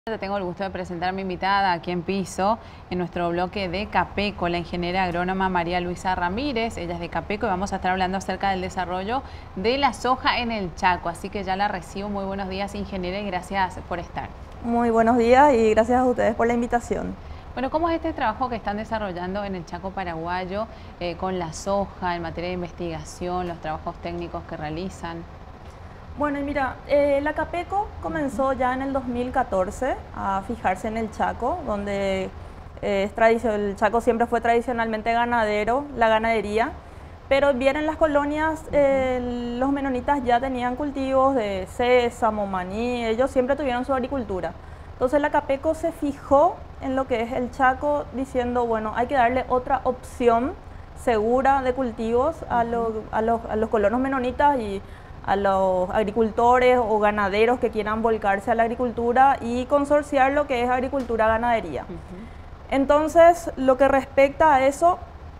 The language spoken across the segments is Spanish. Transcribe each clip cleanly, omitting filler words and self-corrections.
Tengo el gusto de presentar a mi invitada aquí en piso, en nuestro bloque de Capeco, la ingeniera agrónoma María Luisa Ramírez. Ella es de Capeco y vamos a estar hablando acerca del desarrollo de la soja en el Chaco. Así que ya la recibo. Muy buenos días, ingeniera, y gracias por estar. Muy buenos días y gracias a ustedes por la invitación. Bueno, ¿cómo es este trabajo que están desarrollando en el Chaco paraguayo con la soja, en materia de investigación, los trabajos técnicos que realizan? Bueno, y mira, la Capeco comenzó ya en el 2014 a fijarse en el Chaco, donde el Chaco siempre fue tradicionalmente ganadero, la ganadería, pero bien en las colonias los menonitas ya tenían cultivos de sésamo, maní, ellos siempre tuvieron su agricultura. Entonces la Capeco se fijó en lo que es el Chaco diciendo, bueno, hay que darle otra opción segura de cultivos a los colonos menonitas y a los agricultores o ganaderos que quieran volcarse a la agricultura y consorciar lo que es agricultura-ganadería. Entonces, lo que respecta a eso,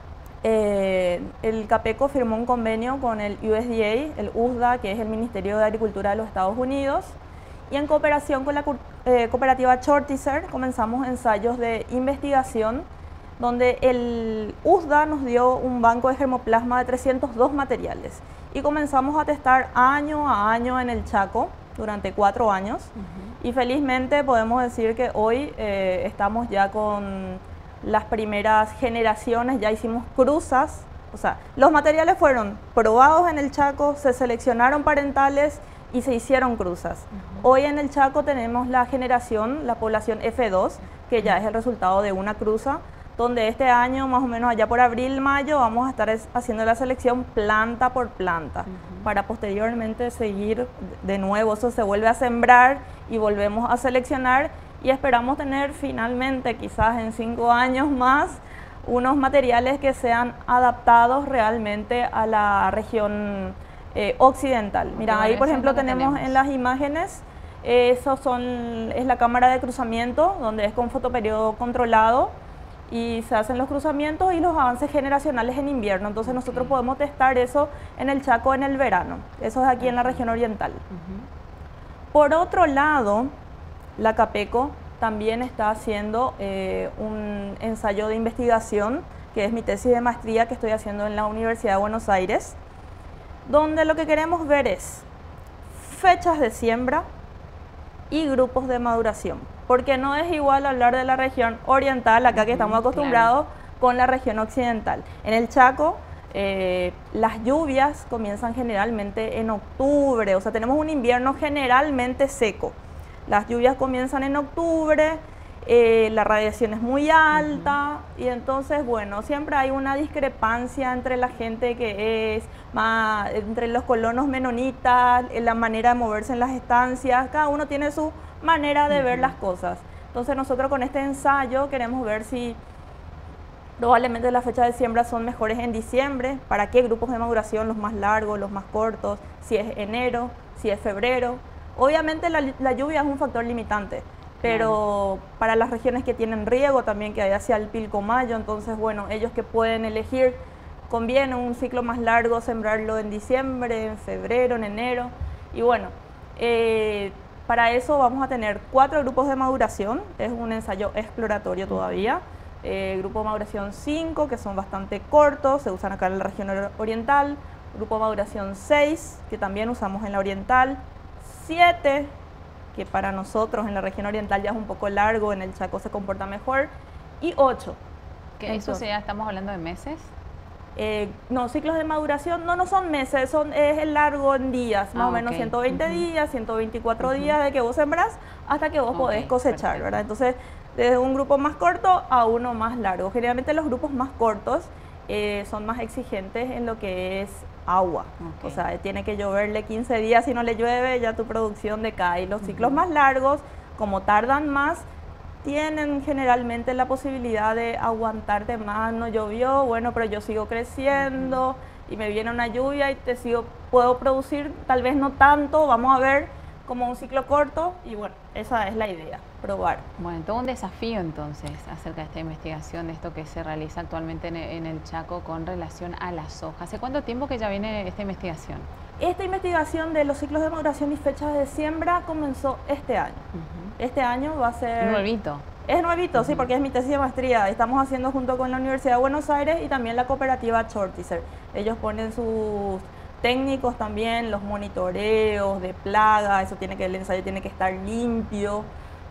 el Capeco firmó un convenio con el USDA, el USDA, que es el Ministerio de Agricultura de los Estados Unidos, y en cooperación con la cooperativa Shortizer comenzamos ensayos de investigación donde el USDA nos dio un banco de germoplasma de 302 materiales y comenzamos a testar año a año en el Chaco durante 4 años y felizmente podemos decir que hoy estamos ya con las primeras generaciones, ya hicimos cruzas, o sea, los materiales fueron probados en el Chaco, se seleccionaron parentales y se hicieron cruzas. Hoy en el Chaco tenemos la generación, la población F2, que ya es el resultado de una cruza, donde este año, más o menos allá por abril, mayo, vamos a estar haciendo la selección planta por planta, para posteriormente seguir de nuevo, eso se vuelve a sembrar y volvemos a seleccionar y esperamos tener finalmente, quizás en 5 años más, unos materiales que sean adaptados realmente a la región occidental. Mira, ahí por ejemplo tenemos en las imágenes, es la cámara de cruzamiento, donde es con fotoperiodo controlado, y se hacen los cruzamientos y los avances generacionales en invierno. Entonces nosotros podemos testar eso en el Chaco en el verano. Eso es aquí en la región oriental. Por otro lado, la Capeco también está haciendo un ensayo de investigación, que es mi tesis de maestría que estoy haciendo en la Universidad de Buenos Aires, donde lo que queremos ver es fechas de siembra y grupos de maduración, porque no es igual hablar de la región oriental, acá que estamos acostumbrados, con la región occidental. En el Chaco, las lluvias comienzan generalmente en octubre, o sea, tenemos un invierno generalmente seco. Las lluvias comienzan en octubre, la radiación es muy alta y entonces, bueno, siempre hay una discrepancia entre la gente que es más, entre los colonos menonitas, la manera de moverse en las estancias, cada uno tiene su manera de ver las cosas. Entonces nosotros con este ensayo queremos ver si probablemente las fechas de siembra son mejores en diciembre, para qué grupos de maduración, los más largos, los más cortos, si es enero, si es febrero. Obviamente la lluvia es un factor limitante, pero para las regiones que tienen riego también, que hay hacia el Pilcomayo, entonces bueno, ellos que pueden elegir, conviene un ciclo más largo sembrarlo en diciembre, en febrero, en enero, y bueno, para eso vamos a tener 4 grupos de maduración, es un ensayo exploratorio todavía, grupo de maduración 5, que son bastante cortos, se usan acá en la región oriental, grupo de maduración 6, que también usamos en la oriental, 7, que para nosotros en la región oriental ya es un poco largo, en el Chaco se comporta mejor, y 8. ¿Eso ya estamos hablando de meses? No, ciclos de maduración no son meses, es el largo en días, más o menos 120 días, 124 días de que vos sembrás hasta que vos podés cosechar, perfecto, ¿verdad? Entonces, desde un grupo más corto a uno más largo. Generalmente los grupos más cortos son más exigentes en lo que es agua. O sea, tiene que lloverle 15 días, si no le llueve ya tu producción decae. Los ciclos más largos, como tardan más, tienen generalmente la posibilidad de aguantarte más. No llovió, bueno, pero yo sigo creciendo y me viene una lluvia y puedo producir tal vez no tanto, vamos a ver, como un ciclo corto, y bueno, esa es la idea, probar. Bueno, todo un desafío entonces acerca de esta investigación, de esto que se realiza actualmente en el Chaco con relación a la soja. ¿Hace cuánto tiempo que ya viene esta investigación? Esta investigación de los ciclos de maduración y fechas de siembra comenzó este año. Este año va a ser... Nuevito. Es nuevito, sí, porque es mi tesis de maestría. Estamos haciendo junto con la Universidad de Buenos Aires y también la cooperativa Shortizer. Ellos ponen sus técnicos también, los monitoreos de plaga, el ensayo tiene que estar limpio.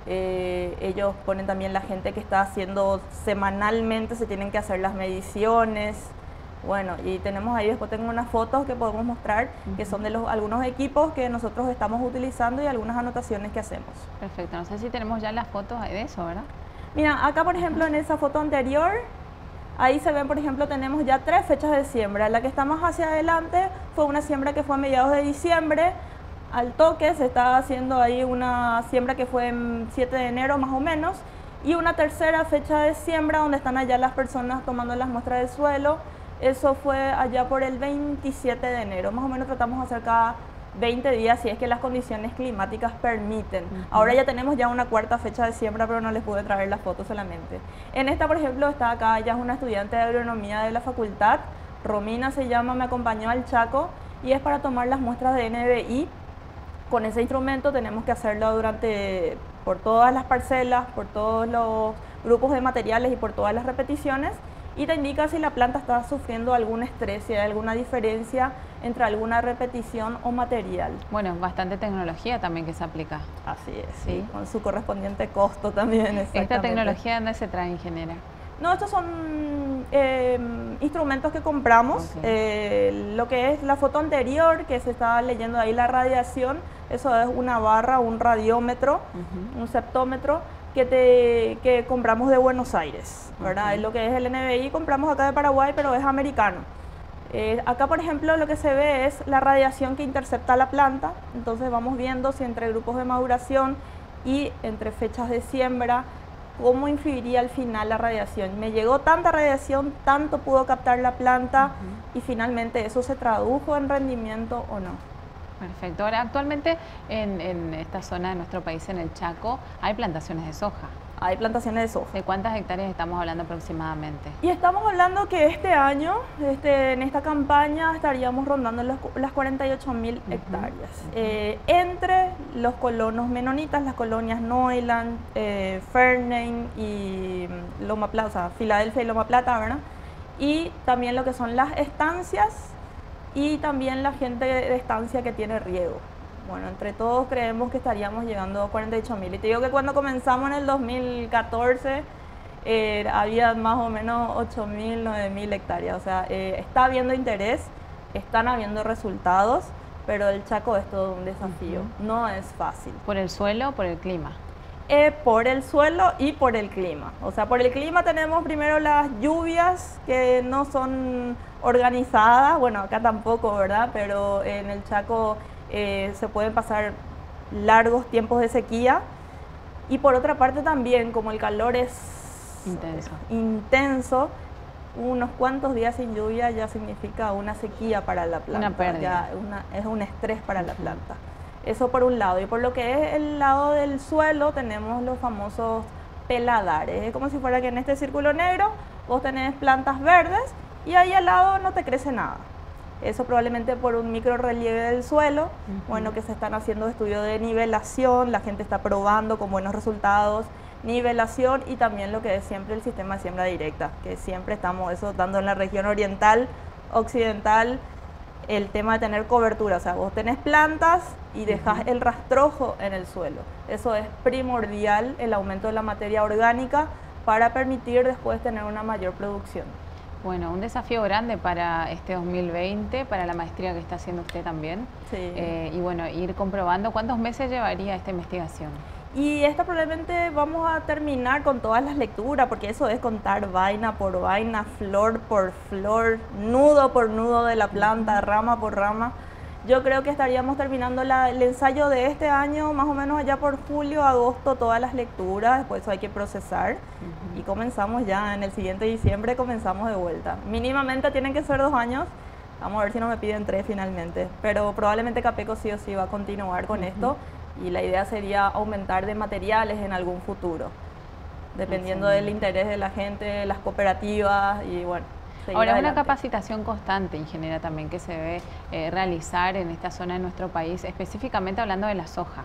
Ellos ponen también la gente que está haciendo semanalmente, se tienen que hacer las mediciones. Bueno, y tenemos ahí, después tengo unas fotos que podemos mostrar, que son de algunos equipos que nosotros estamos utilizando y algunas anotaciones que hacemos. Perfecto, no sé si tenemos ya las fotos de eso, ¿verdad? Mira, acá por ejemplo en esa foto anterior, ahí se ven, por ejemplo, tenemos ya 3 fechas de siembra. La que está más hacia adelante fue una siembra que fue a mediados de diciembre. Al toque se está haciendo ahí una siembra que fue en 7 de enero más o menos. Y una tercera fecha de siembra donde están allá las personas tomando las muestras del suelo. Eso fue allá por el 27 de enero. Más o menos tratamos de hacer cada 20 días si es que las condiciones climáticas permiten. Ahora ya tenemos ya una 4ª fecha de siembra, pero no les pude traer las fotos solamente. En esta, por ejemplo, está acá, ella es una estudiante de agronomía de la facultad. Romina se llama, me acompañó al Chaco y es para tomar las muestras de NDVI. Con ese instrumento tenemos que hacerlo por todas las parcelas, por todos los grupos de materiales y por todas las repeticiones. Y te indica si la planta está sufriendo algún estrés, si hay alguna diferencia entre alguna repetición o material. Bueno, bastante tecnología también que se aplica. Así es, sí, con su correspondiente costo también. ¿Esta tecnología dónde se trae, ingeniera? No, estos son instrumentos que compramos. Okay. Lo que es la foto anterior, que se estaba leyendo ahí la radiación, eso es una barra, un radiómetro, un septómetro, que compramos de Buenos Aires, ¿verdad? Lo que es el NDVI compramos acá de Paraguay, pero es americano. Acá, por ejemplo, lo que se ve es la radiación que intercepta la planta, entonces vamos viendo si entre grupos de maduración y entre fechas de siembra, cómo influiría al final la radiación. Me llegó tanta radiación, tanto pudo captar la planta y finalmente eso se tradujo en rendimiento o no. Perfecto. Ahora, actualmente en esta zona de nuestro país, en el Chaco, hay plantaciones de soja. Hay plantaciones de soja. ¿De cuántas hectáreas estamos hablando aproximadamente? Y estamos hablando que este año, en esta campaña, estaríamos rondando las 48.000 hectáreas. Entre los colonos menonitas, las colonias Neuland, Ferney y Loma Plata, o sea, Filadelfia y Loma Plata, ¿verdad? Y también lo que son las estancias y también la gente de estancia que tiene riego. Bueno, entre todos creemos que estaríamos llegando a 48.000. Y te digo que cuando comenzamos en el 2014 había más o menos 8.000, 9.000 hectáreas. O sea, está habiendo interés, están habiendo resultados, pero el Chaco es todo un desafío. No es fácil. ¿Por el suelo o por el clima? Por el suelo y por el clima. O sea, por el clima tenemos primero las lluvias que no son organizadas. Bueno, acá tampoco, ¿verdad? Pero en el Chaco se pueden pasar largos tiempos de sequía. Y por otra parte también, como el calor es intenso, unos cuantos días sin lluvia ya significa una sequía para la planta. Una pérdida. Es un estrés para la planta. Eso por un lado. Y por lo que es el lado del suelo tenemos los famosos peladares. Es como si fuera que en este círculo negro vos tenés plantas verdes y ahí al lado no te crece nada. Eso probablemente por un micro relieve del suelo. Bueno, que se están haciendo estudios de nivelación, la gente está probando con buenos resultados, nivelación y también lo que es siempre el sistema de siembra directa, que siempre estamos eso dando en la región oriental, occidental, el tema de tener cobertura, o sea, vos tenés plantas y dejas el rastrojo en el suelo. Eso es primordial, el aumento de la materia orgánica para permitir después tener una mayor producción. Bueno, un desafío grande para este 2020, para la maestría que está haciendo usted también. Sí. Y bueno, ir comprobando cuántos meses llevaría esta investigación. Y esta probablemente vamos a terminar con todas las lecturas, porque eso es contar vaina por vaina, flor por flor, nudo por nudo de la planta, rama por rama. Yo creo que estaríamos terminando el ensayo de este año, más o menos allá por julio, agosto, todas las lecturas, después eso hay que procesar y comenzamos ya en el siguiente diciembre, comenzamos de vuelta. Mínimamente tienen que ser 2 años, vamos a ver si no me piden 3 finalmente, pero probablemente Capeco sí o sí va a continuar con esto. Y la idea sería aumentar de materiales en algún futuro, dependiendo del interés de la gente, las cooperativas y bueno. Ahora, es una capacitación constante, ingeniera, también que se debe realizar en esta zona de nuestro país, específicamente hablando de la soja.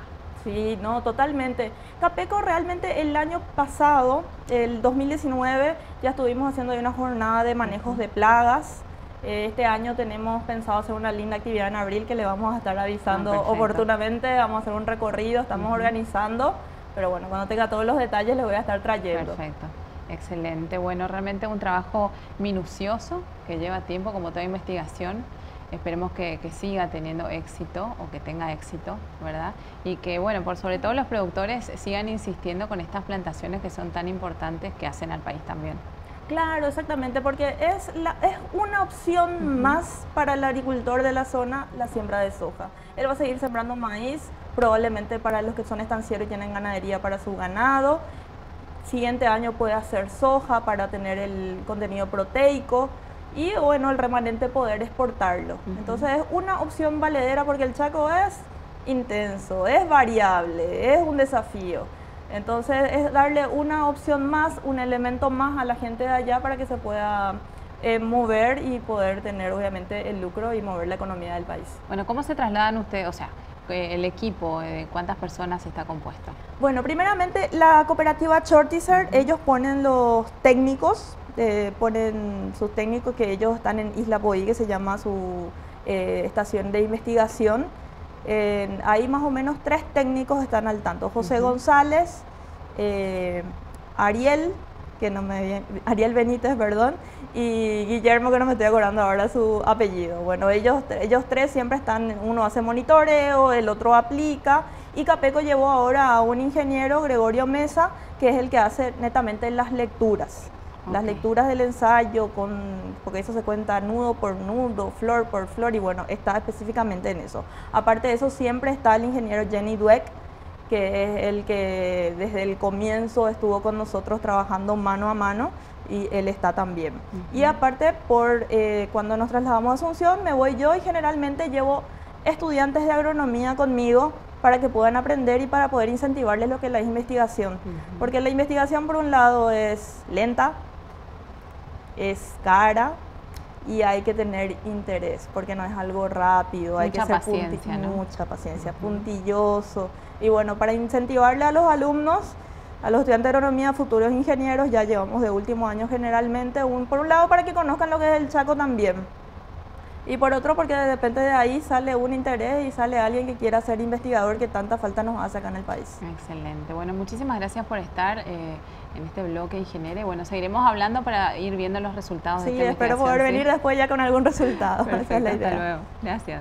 Sí, no, totalmente. Capeco realmente el año pasado, el 2019, ya estuvimos haciendo ahí una jornada de manejos de plagas. Este año tenemos pensado hacer una linda actividad en abril que le vamos a estar avisando oportunamente. Vamos a hacer un recorrido, estamos organizando, pero bueno, cuando tenga todos los detalles les voy a estar trayendo. Perfecto, excelente. Bueno, realmente un trabajo minucioso que lleva tiempo, como toda investigación. Esperemos que siga teniendo éxito o que tenga éxito, ¿verdad? Y que, bueno, por sobre todo los productores sigan insistiendo con estas plantaciones que son tan importantes que hacen al país también. Claro, exactamente, porque es una opción más para el agricultor de la zona, la siembra de soja. Él va a seguir sembrando maíz, probablemente para los que son estancieros y tienen ganadería para su ganado. Siguiente año puede hacer soja para tener el contenido proteico y, bueno, el remanente poder exportarlo. Entonces es una opción valedera porque el Chaco es intenso, es variable, es un desafío. Entonces es darle una opción más, un elemento más a la gente de allá para que se pueda mover y poder tener obviamente el lucro y mover la economía del país. Bueno, ¿cómo se trasladan ustedes? O sea, el equipo, ¿cuántas personas está compuesto? Bueno, primeramente la cooperativa Shortizer, ellos ponen los técnicos, ponen sus técnicos que ellos están en Isla Poí, que se llama su estación de investigación. Ahí más o menos 3 técnicos están al tanto. José González, Ariel, Ariel Benítez, perdón, y Guillermo, que no me estoy acordando ahora su apellido. Bueno, ellos 3 siempre están, uno hace monitoreo, el otro aplica, y Capeco llevó ahora a un ingeniero, Gregorio Mesa, que es el que hace netamente las lecturas. Las lecturas del ensayo, porque eso se cuenta nudo por nudo, flor por flor, y bueno, está específicamente en eso. Aparte de eso, siempre está el ingeniero Jenny Dweck, que es el que desde el comienzo estuvo con nosotros trabajando mano a mano, y él está también. Y aparte, cuando nos trasladamos a Asunción, me voy yo y generalmente llevo estudiantes de agronomía conmigo para que puedan aprender y para poder incentivarles lo que es la investigación. Porque la investigación, por un lado, es lenta, es cara y hay que tener interés, porque no es algo rápido, hay que ser mucha paciencia, puntilloso. Y bueno, para incentivarle a los alumnos, a los estudiantes de agronomía, futuros ingenieros, ya llevamos de último año generalmente, por un lado para que conozcan lo que es el Chaco también, y por otro porque de repente de ahí sale un interés y sale alguien que quiera ser investigador, que tanta falta nos hace acá en el país. Excelente. Bueno, muchísimas gracias por estar en este bloque, ingeniero. Bueno, seguiremos hablando para ir viendo los resultados de esta investigación. Sí, espero poder venir después ya con algún resultado. Perfecto, Esa es la idea. Hasta luego. Gracias.